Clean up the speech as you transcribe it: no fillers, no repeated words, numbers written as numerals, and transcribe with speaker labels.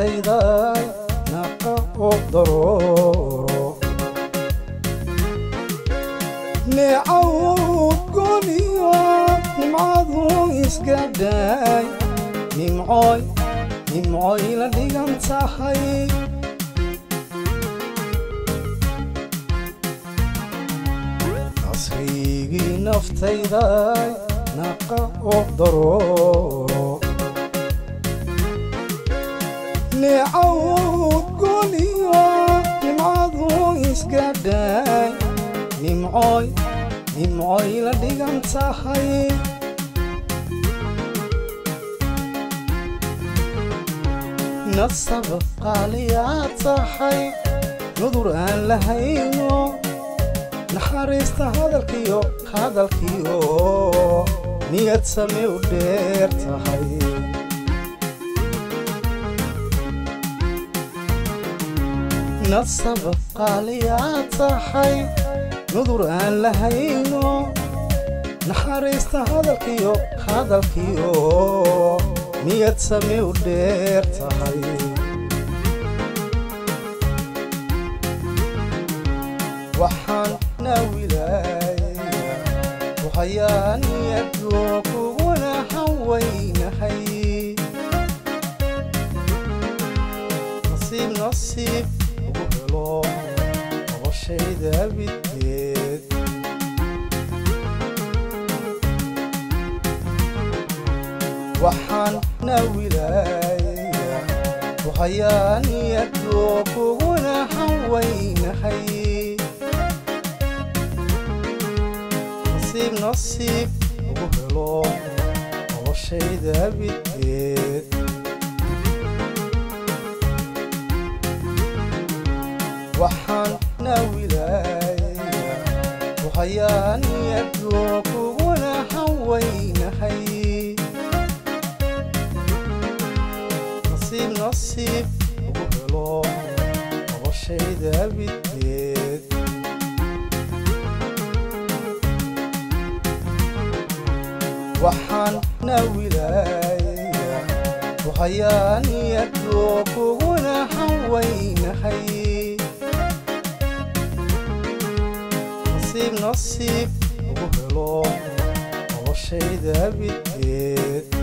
Speaker 1: naftayda naqa oo darooro neecawd gooniyo nimcadu iska dhaay nimcooy la dhigan tahay nasrigii naftayda naqa oo darooro neecawd gooniyo nimcadu iska dhaay nimcooy la dhigan tahay nasab qaaliya tahay nudur aan lahayno naxariista hadalkiyo niyad same u dheer tahay nasab qaaliya tahay nudur aan lahayno naxariista hadalkiyo niyad same u dheer tahay waxaan naawilayaa waxayaa niyadyo kuguna hawaynahay nasiib ugu helo noloshayda bidkeed waxaan naawilayaa waxayaa niyadyo kuguna hawaynahay nasiib ugu helo noloshayda bidkeed waxaan naawilayaa waxayaa niyadyo kuguna hawaynahay nasiib ugu helo noloshayda bidkeed waxaan naawilayaa waxayaa niyadyo kuguna hawaynahay nasiib ugu helo noloshayda bidkeed